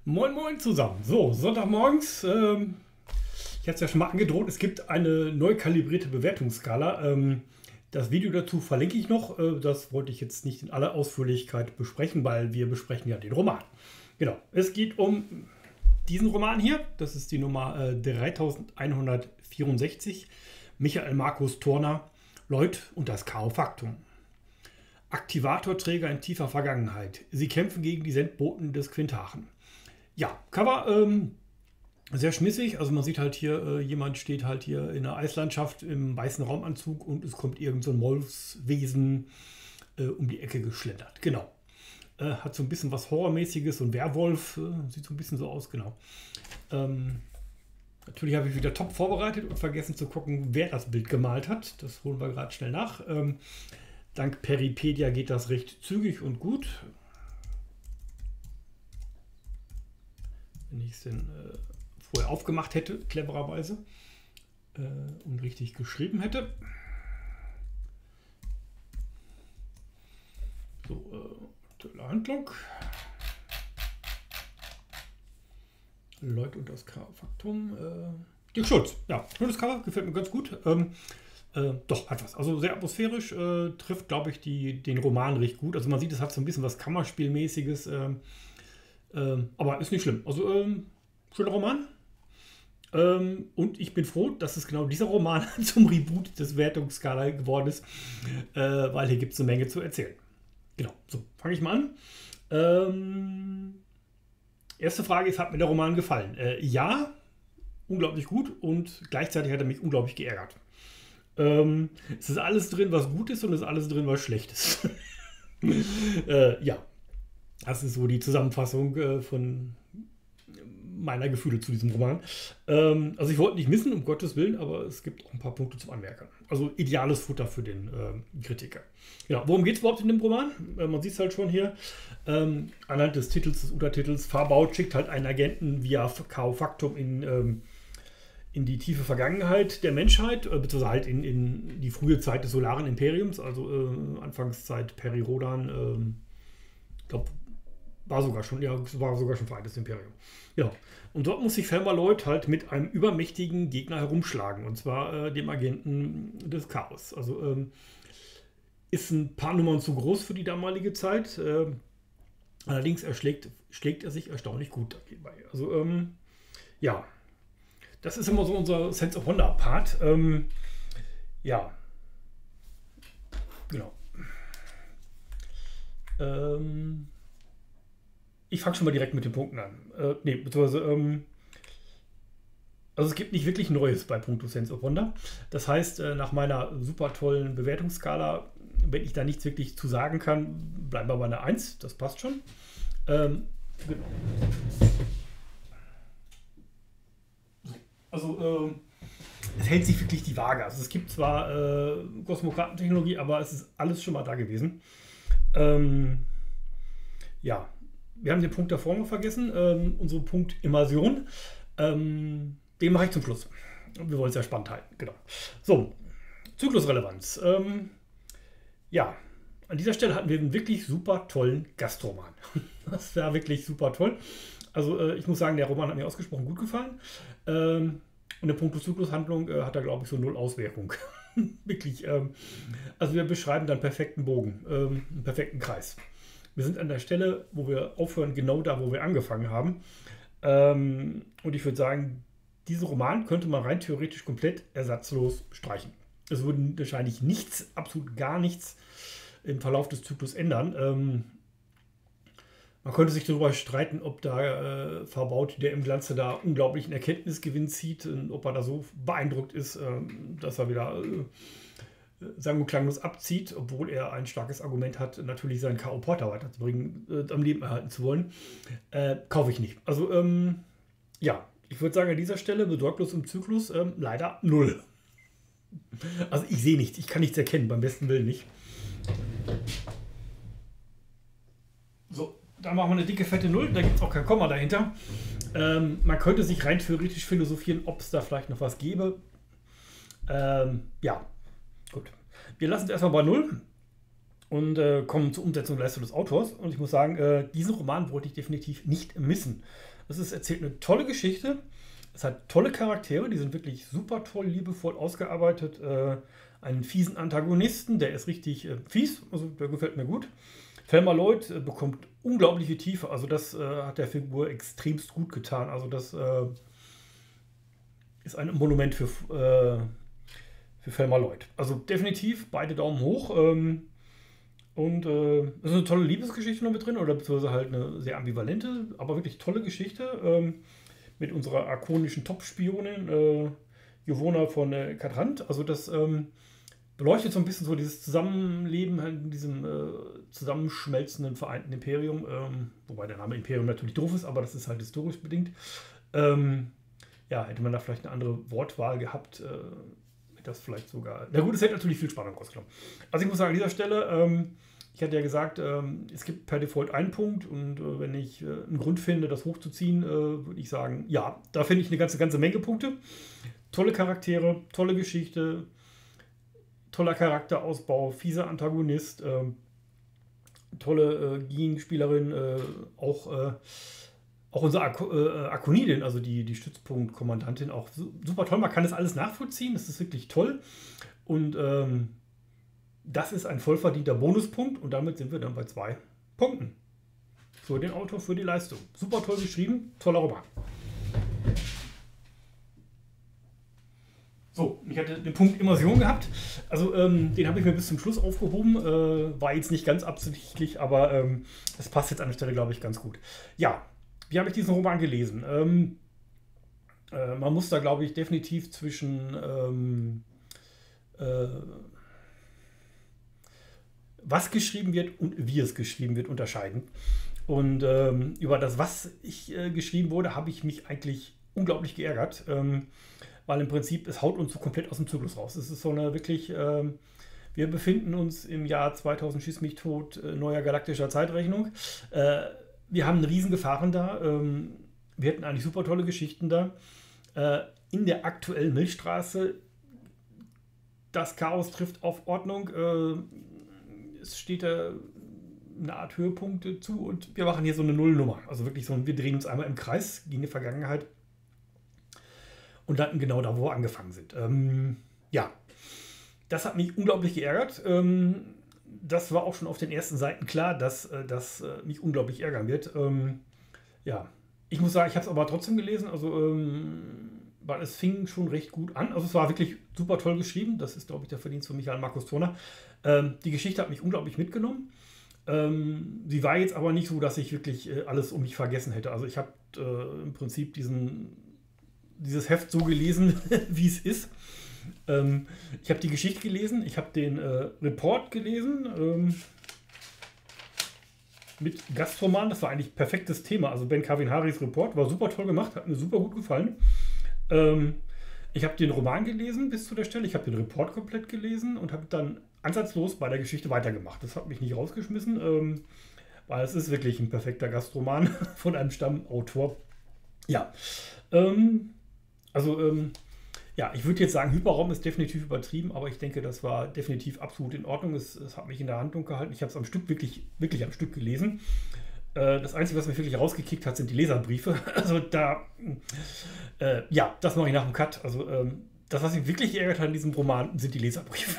Moin Moin zusammen. So, Sonntagmorgens. Ich hatte es ja schon mal angedroht, es gibt eine neu kalibrierte Bewertungsskala. Das Video dazu verlinke ich noch. Das wollte ich jetzt nicht in aller Ausführlichkeit besprechen, weil wir besprechen ja den Roman. Genau, es geht um diesen Roman hier. Das ist die Nummer 3164. Michael Markus Thorner, Lloyd und das Chaos-Faktum. Aktivatorträger in tiefer Vergangenheit. Sie kämpfen gegen die Sendboten des Quintachen. Ja, Cover sehr schmissig. Also man sieht halt hier, jemand steht halt hier in der Eislandschaft im weißen Raumanzug und es kommt irgend so ein Wolfswesen um die Ecke geschlendert. Genau. Hat so ein bisschen was Horrormäßiges, so ein Werwolf, sieht so ein bisschen so aus, genau. Natürlich habe ich wieder top vorbereitet und vergessen zu gucken, wer das Bild gemalt hat. Das holen wir gerade schnell nach. Dank Peripedia geht das recht zügig und gut. Wenn ich es denn vorher aufgemacht hätte, clevererweise, und richtig geschrieben hätte. So, aktuelle Handlung. Lloyd und das Chaos-Faktum. Dirk Schulz, ja, schönes Cover, gefällt mir ganz gut. Doch, hat was. Also sehr atmosphärisch, trifft, glaube ich, den Roman recht gut. Also man sieht, es hat so ein bisschen was Kammerspielmäßiges, aber ist nicht schlimm. Also, schöner Roman. Und ich bin froh, dass es genau dieser Roman zum Reboot des Wertungsskala geworden ist, weil hier gibt es eine Menge zu erzählen. Genau, so, fange ich mal an. Erste Frage ist, hat mir der Roman gefallen? Ja, unglaublich gut und gleichzeitig hat er mich unglaublich geärgert. Es ist alles drin, was gut ist und es ist alles drin, was schlecht ist. Ja, das ist so die Zusammenfassung von meiner Gefühle zu diesem Roman. Also ich wollte nicht missen, um Gottes Willen, aber es gibt auch ein paar Punkte zum Anmerken. Also ideales Futter für den Kritiker. Ja, worum geht es überhaupt in dem Roman? Man sieht es halt schon hier. Anhand des Titels, des Untertitels, Farbaut schickt halt einen Agenten via Chaos-Faktum in die tiefe Vergangenheit der Menschheit, beziehungsweise halt in die frühe Zeit des Solaren Imperiums, also Anfangszeit Peri-Rodan, ich glaube, war sogar schon Vereintes Imperium. Ja, und dort muss sich Thelma Lloyd halt mit einem übermächtigen Gegner herumschlagen, und zwar dem Agenten des Chaos. Also ist ein paar Nummern zu groß für die damalige Zeit, allerdings schlägt er sich erstaunlich gut dabei. Also ja, das ist immer so unser Sense of Wonder Part. Ja, genau. Ich fange schon mal direkt mit den Punkten an. Beziehungsweise, also es gibt nicht wirklich Neues bei Punkto Sense of Wonder. Das heißt, nach meiner super tollen Bewertungsskala, wenn ich da nichts wirklich zu sagen kann, bleiben wir bei einer 1. Das passt schon. Genau. Also, es hält sich wirklich die Waage. Also es gibt zwar Kosmokratentechnologie, aber es ist alles schon mal da gewesen. Ja, wir haben den Punkt davor noch vergessen, unseren Punkt Immersion. Den mache ich zum Schluss. Wir wollen es ja spannend halten, genau. So, Zyklusrelevanz. Ja, an dieser Stelle hatten wir einen wirklich super tollen Gastroman. Das war wirklich super toll. Also ich muss sagen, der Roman hat mir ausgesprochen gut gefallen. Und der Punkt Zyklushandlung hat da, glaube ich, so 0 Auswirkung. Wirklich. Also wir beschreiben dann perfekten Bogen, einen perfekten Kreis. Wir sind an der Stelle, wo wir aufhören, genau da, wo wir angefangen haben. Und ich würde sagen, diesen Roman könnte man rein theoretisch komplett ersatzlos streichen. Es würde wahrscheinlich nichts, absolut gar nichts im Verlauf des Zyklus ändern. Man könnte sich darüber streiten, ob da Farbaut, der im Glanze da unglaublichen Erkenntnisgewinn zieht, und ob er da so beeindruckt ist, dass er wieder sang- und klanglos abzieht, obwohl er ein starkes Argument hat, natürlich seinen K.O. Porter weiterzubringen, am Leben erhalten zu wollen. Kaufe ich nicht. Also, ja, ich würde sagen, an dieser Stelle besorglos im Zyklus leider 0. Also ich sehe nichts, ich kann nichts erkennen, beim besten Willen nicht. So, da machen wir eine dicke, fette 0, da gibt es auch kein Komma dahinter. Man könnte sich rein theoretisch philosophieren, ob es da vielleicht noch was gäbe. Ja, gut. Wir lassen es erstmal bei 0 und kommen zur Umsetzung und Leistung des Autors. Und ich muss sagen, diesen Roman wollte ich definitiv nicht missen. Erzählt eine tolle Geschichte. Es hat tolle Charaktere, die sind wirklich super toll, liebevoll ausgearbeitet. Einen fiesen Antagonisten, der ist richtig fies, also der gefällt mir gut. Thelma Lloyd bekommt unglaubliche Tiefe, also das hat der Figur extremst gut getan. Also das ist ein Monument für Thelma Lloyd. Also definitiv beide Daumen hoch. Und es ist eine tolle Liebesgeschichte noch mit drin, oder beziehungsweise halt eine sehr ambivalente, aber wirklich tolle Geschichte mit unserer arkonischen Top-Spionin Jovona von Kadrand. Also das beleuchtet so ein bisschen so dieses Zusammenleben halt in diesem zusammenschmelzenden vereinten Imperium. Wobei der Name Imperium natürlich doof ist, aber das ist halt historisch bedingt. Ja, hätte man da vielleicht eine andere Wortwahl gehabt, hätte das vielleicht sogar. Na gut, es hätte natürlich viel Spannung rausgenommen. Also ich muss sagen, an dieser Stelle, ich hatte ja gesagt, es gibt per Default einen Punkt, und wenn ich einen Grund finde, das hochzuziehen, würde ich sagen, ja, da finde ich eine ganze Menge Punkte. Tolle Charaktere, tolle Geschichte, toller Charakterausbau, fieser Antagonist, tolle Gegenspielerin, auch unsere Akonidin, also die Stützpunktkommandantin, auch super toll. Man kann das alles nachvollziehen, das ist wirklich toll. Und das ist ein vollverdienter Bonuspunkt, und damit sind wir dann bei 2 Punkten. Für den Autor, für die Leistung. Super toll geschrieben, toller Roman. So, ich hatte den Punkt Immersion gehabt. Also den habe ich mir bis zum Schluss aufgehoben. War jetzt nicht ganz absichtlich, aber es passt jetzt an der Stelle, glaube ich, ganz gut. Ja, wie habe ich diesen Roman gelesen? Man muss da, glaube ich, definitiv zwischen was geschrieben wird und wie es geschrieben wird, unterscheiden. Und über das, was geschrieben wurde, habe ich mich eigentlich unglaublich geärgert. Weil im Prinzip, es haut uns so komplett aus dem Zyklus raus. Es ist so eine wirklich, wir befinden uns im Jahr 2000, schieß mich tot, neuer galaktischer Zeitrechnung. Wir haben riesen Gefahren da. Wir hätten eigentlich super tolle Geschichten da. In der aktuellen Milchstraße, das Chaos trifft auf Ordnung. Es steht da eine Art Höhepunkt zu, und wir machen hier so eine Nullnummer. Also wirklich so, wir drehen uns einmal im Kreis gegen die Vergangenheit und landen genau da, wo wir angefangen sind. Ja, das hat mich unglaublich geärgert. Das war auch schon auf den ersten Seiten klar, dass das mich unglaublich ärgern wird. Ja, ich muss sagen, ich habe es aber trotzdem gelesen, also weil es fing schon recht gut an. Also es war wirklich super toll geschrieben. Das ist, glaube ich, der Verdienst von Michael Markus Turner. Die Geschichte hat mich unglaublich mitgenommen. Sie war jetzt aber nicht so, dass ich wirklich alles um mich vergessen hätte. Also ich habe im Prinzip dieses Heft so gelesen, wie es ist. Ich habe die Geschichte gelesen, ich habe den Report gelesen mit Gastroman. Das war eigentlich perfektes Thema. Also Ben Kavinharis Report war super toll gemacht, hat mir super gut gefallen. Ich habe den Roman gelesen bis zu der Stelle, ich habe den Report komplett gelesen und habe dann ansatzlos bei der Geschichte weitergemacht. Das hat mich nicht rausgeschmissen, weil es ist wirklich ein perfekter Gastroman von einem Stammautor. Ja, ja, ich würde jetzt sagen, Hyperraum ist definitiv übertrieben, aber ich denke, das war definitiv absolut in Ordnung. Es hat mich in der Handlung gehalten. Ich habe es am Stück wirklich am Stück gelesen. Das Einzige, was mich wirklich rausgekickt hat, sind die Leserbriefe. Also ja, das mache ich nach dem Cut. Also das, was mich wirklich geärgert hat in diesem Roman, sind die Leserbriefe.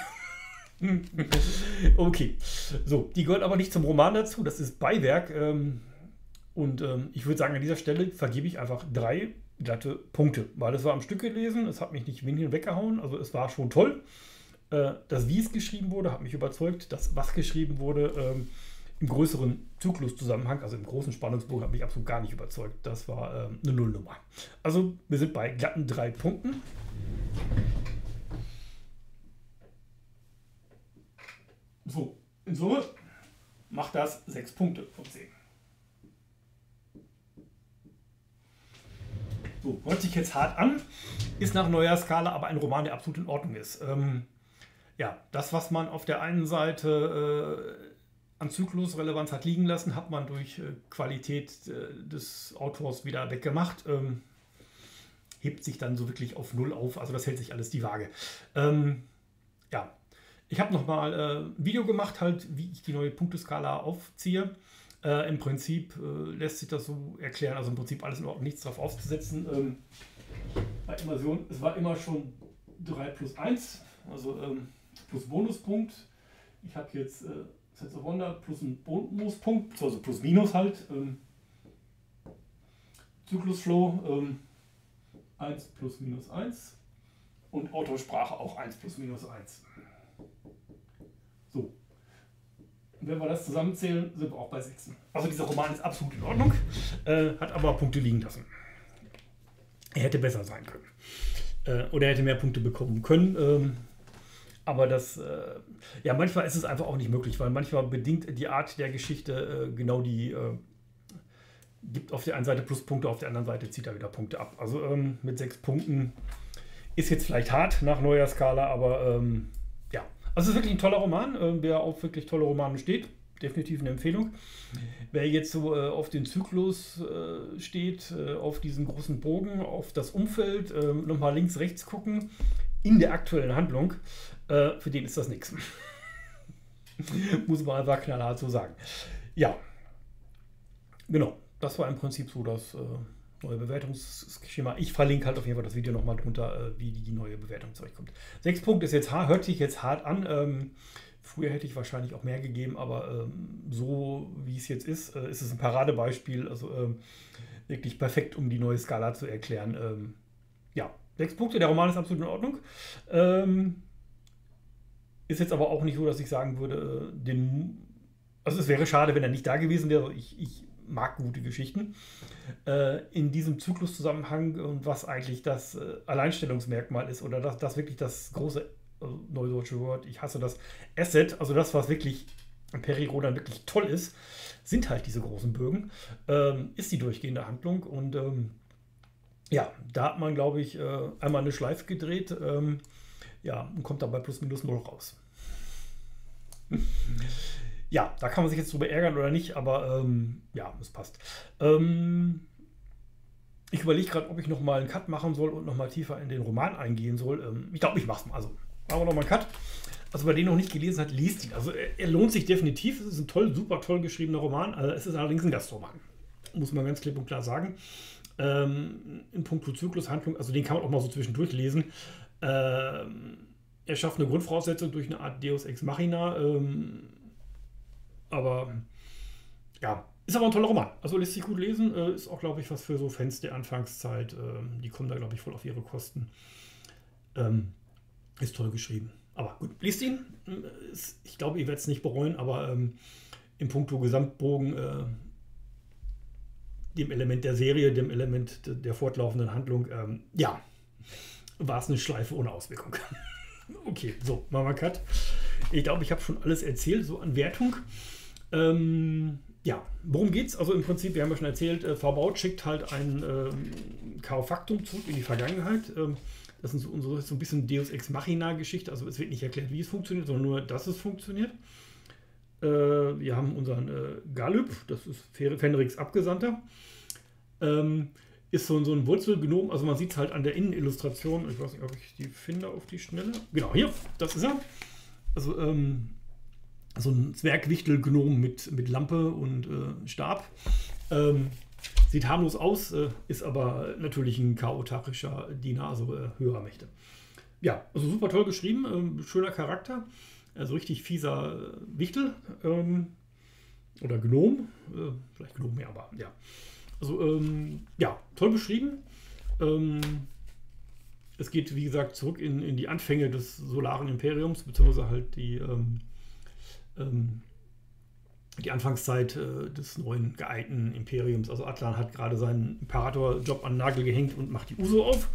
Okay, so, die gehört aber nicht zum Roman dazu. Das ist Beiwerk. Und ich würde sagen, an dieser Stelle vergebe ich einfach 3 glatte Punkte, weil es war am Stück gelesen, es hat mich nicht weggehauen, also es war schon toll. Das, wie es geschrieben wurde, hat mich überzeugt. Das, was geschrieben wurde, im größeren Zykluszusammenhang, also im großen Spannungsbogen, hat mich absolut gar nicht überzeugt. Das war eine Nullnummer. Also wir sind bei glatten 3 Punkten. So, in Summe macht das 6 Punkte von 10. So, hört sich jetzt hart an, ist nach neuer Skala aber ein Roman, der absolut in Ordnung ist. Ja, das, was man auf der einen Seite an Zyklusrelevanz hat liegen lassen, hat man durch Qualität des Autors wieder weggemacht. hebt sich dann so wirklich auf Null auf. Also das hält sich alles die Waage. Ja, Ich habe nochmal ein Video gemacht, halt, wie ich die neue Punkteskala aufziehe. Im Prinzip lässt sich das so erklären, also im Prinzip alles in Ordnung, nichts drauf aufzusetzen. Bei Immersion, es war immer schon 3 plus 1, also plus Bonuspunkt. Ich habe jetzt Sense of Wonder plus einen Bonuspunkt, also plus minus halt. Zyklusflow 1 plus minus 1 und Autosprache auch 1 plus minus 1. So. Und wenn wir das zusammenzählen, sind wir auch bei 6. Also dieser Roman ist absolut in Ordnung, hat aber Punkte liegen lassen. Er hätte besser sein können. Oder er hätte mehr Punkte bekommen können. Aber das, ja, manchmal ist es einfach auch nicht möglich, weil manchmal bedingt die Art der Geschichte genau die, gibt auf der einen Seite Pluspunkte, auf der anderen Seite zieht er wieder Punkte ab. Also mit 6 Punkten ist jetzt vielleicht hart nach neuer Skala, aber ja. Also es ist wirklich ein toller Roman, wer auf wirklich tolle Romane steht. Definitiv eine Empfehlung. Wer jetzt so auf den Zyklus steht, auf diesen großen Bogen, auf das Umfeld, nochmal links, rechts gucken, in der aktuellen Handlung, für den ist das nichts. Muss man einfach knallhart so sagen. Ja, genau. Das war im Prinzip so das neue Bewertungsschema. Ich verlinke halt auf jeden Fall das Video nochmal drunter, wie die neue Bewertung zurechtkommt. 6 Punkte ist jetzt hört sich jetzt hart an. Früher hätte ich wahrscheinlich auch mehr gegeben, aber so wie es jetzt ist, ist es ein Paradebeispiel. Also wirklich perfekt, um die neue Skala zu erklären. Ja, 6 Punkte, der Roman ist absolut in Ordnung. Ist jetzt aber auch nicht so, dass ich sagen würde, also es wäre schade, wenn er nicht da gewesen wäre. Ich mag gute Geschichten. In diesem Zykluszusammenhang und was eigentlich das Alleinstellungsmerkmal ist oder das wirklich das große neudeutsche Wort, ich hasse das, Asset, also das, was wirklich im Peri-Rodan wirklich toll ist, sind halt diese großen Bögen, ist die durchgehende Handlung und ja, da hat man, glaube ich, einmal eine Schleife gedreht, ja, und kommt dabei plus minus 0 raus. Ja, da kann man sich jetzt drüber ärgern oder nicht, aber ja, es passt. Ich überlege gerade, ob ich nochmal einen Cut machen soll und nochmal tiefer in den Roman eingehen soll. Ich glaube, ich mache es mal. Also, machen wir nochmal einen Cut. Also, wer den noch nicht gelesen hat, liest ihn. Also, er lohnt sich definitiv. Es ist ein super toll geschriebener Roman. Es ist allerdings ein Gastroman. Muss man ganz klipp und klar sagen. In puncto Zyklushandlung, also den kann man auch mal so zwischendurch lesen. Er schafft eine Grundvoraussetzung durch eine Art Deus Ex Machina. Aber ja, ist aber ein toller Roman. Also lässt sich gut lesen. Ist auch, glaube ich, was für so Fans der Anfangszeit. Die kommen da, glaube ich, voll auf ihre Kosten. Ist toll geschrieben. Aber gut, liest ihn. Ich glaube, ihr werdet es nicht bereuen, aber im puncto Gesamtbogen, dem Element der Serie, dem Element der fortlaufenden Handlung, ja, war es eine Schleife ohne Auswirkung. Okay, so, machen wir Cut. Ich glaube, ich habe schon alles erzählt, so an Wertung. Ja, worum geht's? Also im Prinzip, wir haben ja schon erzählt, Verbaut schickt halt ein Chaos-Faktum zurück in die Vergangenheit. Das ist so ein bisschen Deus Ex Machina-Geschichte. Also es wird nicht erklärt, wie es funktioniert, sondern nur, dass es funktioniert. Wir haben unseren Galyb, das ist Fenriks Abgesandter. Ist so ein Wurzelgnom, also man sieht es halt an der Innenillustration. Ich weiß nicht, ob ich die finde auf die Schnelle. Genau, hier, das ist er. Also so ein Zwergwichtel-Gnom mit Lampe und Stab. Sieht harmlos aus, ist aber natürlich ein chaotarischer Diener, also höherer Mächte. Ja, also super toll geschrieben, schöner Charakter, also richtig fieser Wichtel oder Gnom, vielleicht Gnom mehr, aber ja. Also ja, toll beschrieben. Es geht, wie gesagt, zurück in die Anfänge des Solaren Imperiums, beziehungsweise halt die Anfangszeit des neuen geeinten Imperiums. Also Atlan hat gerade seinen Imperatorjob an den Nagel gehängt und macht die Uso auf.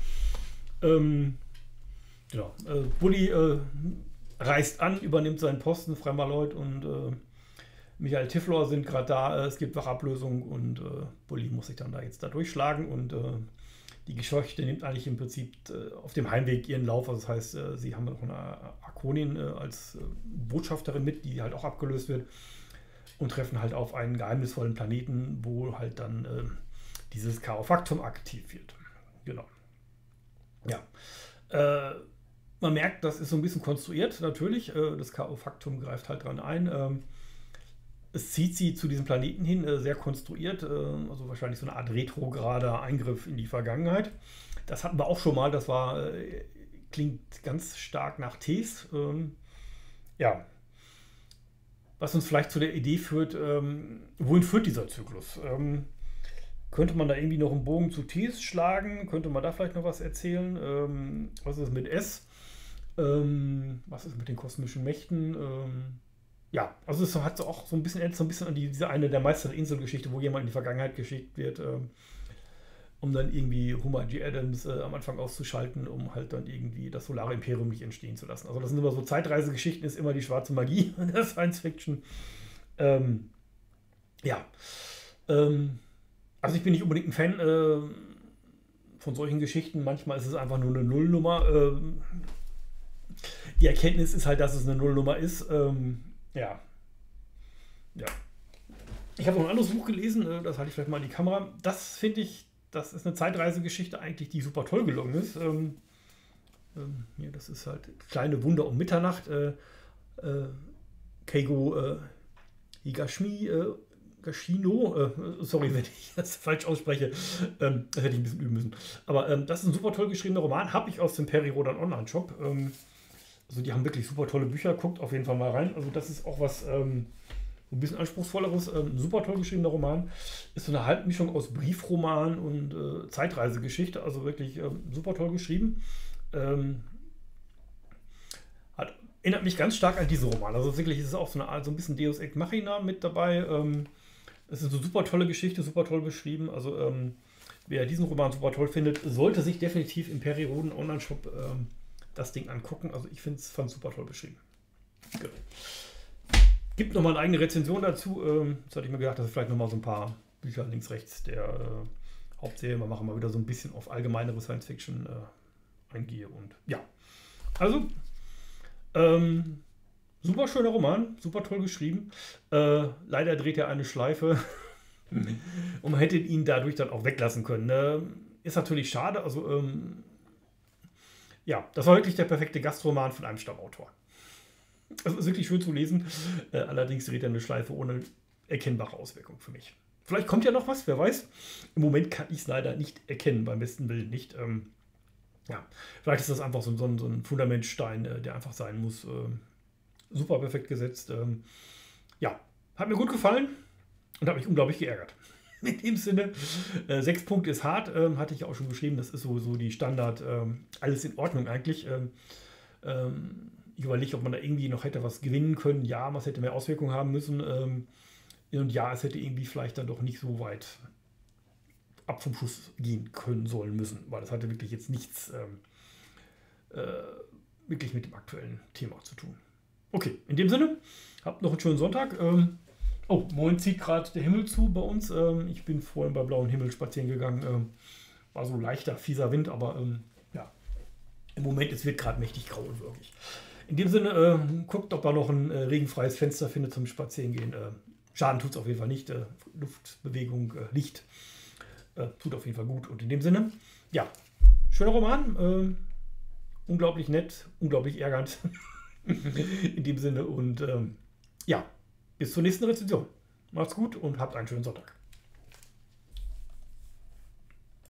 Genau. Bully reist an, übernimmt seinen Posten, Fremmerleut und Michael Tiflor sind gerade da. Es gibt Wachablösung und Bully muss sich dann da jetzt da durchschlagen und die Geschichte nimmt eigentlich im Prinzip auf dem Heimweg ihren Lauf. Also das heißt, sie haben noch eine Arkonin als Botschafterin mit, die halt auch abgelöst wird und treffen halt auf einen geheimnisvollen Planeten, wo halt dann dieses Chaos-Faktum aktiv wird. Genau. Ja. Man merkt, das ist so ein bisschen konstruiert, natürlich. Das K.O.-Faktum greift halt dran ein. Es zieht sie zu diesem Planeten hin, sehr konstruiert. Also wahrscheinlich so eine Art retrograder Eingriff in die Vergangenheit. Das hatten wir auch schon mal. Das war, klingt ganz stark nach Tees. Ja, was uns vielleicht zu der Idee führt, wohin führt dieser Zyklus? Könnte man da irgendwie noch einen Bogen zu Tees schlagen? Könnte man da vielleicht noch was erzählen? Was ist mit S? Was ist mit den kosmischen Mächten? Ja, also es hat so auch so ein bisschen, erinnert so ein bisschen an diese eine der Meister der Insel-Geschichte, wo jemand in die Vergangenheit geschickt wird, um dann irgendwie Homer G. Adams am Anfang auszuschalten, um halt dann irgendwie das Solare Imperium nicht entstehen zu lassen. Also das sind immer so Zeitreisegeschichten, ist immer die schwarze Magie der Science Fiction. Ja, also ich bin nicht unbedingt ein Fan von solchen Geschichten. Manchmal ist es einfach nur eine Nullnummer. Die Erkenntnis ist halt, dass es eine Nullnummer ist. Ja. Ja. Ich habe noch ein anderes Buch gelesen, das halte ich vielleicht mal in die Kamera. Das finde ich, das ist eine Zeitreisegeschichte eigentlich, die super toll gelungen ist. Ja, das ist halt Kleine Wunder um Mitternacht. Keigo Higashino, sorry, wenn ich das falsch ausspreche, das hätte ich ein bisschen üben müssen. Aber das ist ein super toll geschriebener Roman, habe ich aus dem Peri Rodan Online-Shop. Also die haben wirklich super tolle Bücher, guckt auf jeden Fall mal rein. Also das ist auch was ein bisschen anspruchsvolleres, super toll geschriebener Roman. Ist so eine Halbmischung aus Briefroman und Zeitreisegeschichte, also wirklich super toll geschrieben. Erinnert mich ganz stark an diese Romane. Also wirklich ist es auch so ein bisschen Deus Ex Machina mit dabei. Es ist eine super tolle Geschichte, super toll beschrieben. Also wer diesen Roman super toll findet, sollte sich definitiv im Peri Rodan Online-Shop das Ding angucken. Also ich fand es super toll beschrieben. Genau. Gibt nochmal eine eigene Rezension dazu. Jetzt hatte ich mir gedacht, dass ich vielleicht nochmal so ein paar Bücher links, rechts der Hauptserie mal machen, mal wieder so ein bisschen auf allgemeinere Science Fiction eingehe. Und ja, also super schöner Roman, super toll geschrieben. Leider dreht er eine Schleife und man hätte ihn dadurch dann auch weglassen können. Ist natürlich schade. Also ja, das war wirklich der perfekte Gastroman von einem Stammautor. Das ist wirklich schön zu lesen. Allerdings dreht er eine Schleife ohne erkennbare Auswirkung für mich. Vielleicht kommt ja noch was, wer weiß. Im Moment kann ich es leider nicht erkennen, beim besten Willen nicht. Ja, vielleicht ist das einfach so ein Fundamentstein, der einfach sein muss. Super perfekt gesetzt. Ja, hat mir gut gefallen und hat mich unglaublich geärgert. In dem Sinne, 6 Punkte ist hart, hatte ich ja auch schon geschrieben. Das ist sowieso die Standard, alles in Ordnung eigentlich. Ich überlege, ob man da irgendwie noch hätte was gewinnen können. Ja, was hätte mehr Auswirkungen haben müssen. Und ja, es hätte irgendwie vielleicht dann doch nicht so weit ab vom Schuss gehen können, sollen müssen. Weil das hatte wirklich jetzt nichts wirklich mit dem aktuellen Thema zu tun. Okay, in dem Sinne, habt noch einen schönen Sonntag. Oh, morgen zieht gerade der Himmel zu bei uns. Ich bin vorhin bei blauem Himmel spazieren gegangen. War so leichter, fieser Wind, aber ja, im Moment, es wird gerade mächtig grau und wirklich. In dem Sinne, guckt, ob ihr noch ein regenfreies Fenster findet zum Spazierengehen. Schaden tut es auf jeden Fall nicht. Luftbewegung, Licht tut auf jeden Fall gut. Und in dem Sinne, ja, schöner Roman. Unglaublich nett, unglaublich ärgernd. In dem Sinne und ja, bis zur nächsten Rezension. Macht's gut und habt einen schönen Sonntag.